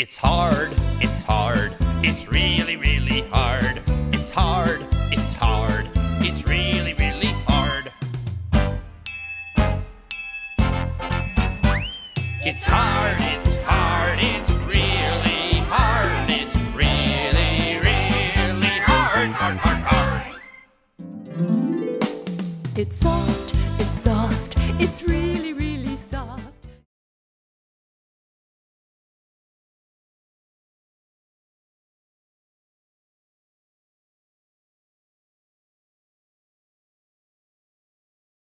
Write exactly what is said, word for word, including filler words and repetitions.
It's hard, it's hard, it's really, really hard. It's hard, it's hard, it's really, really hard. It's hard, it's hard, it's really hard. It's really, really hard, hard, hard, hard. It's all